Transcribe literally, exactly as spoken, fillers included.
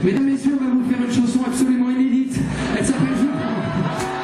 Mesdames, messieurs, on va vous faire une chanson absolument inédite. Elle s'appelle Je prends.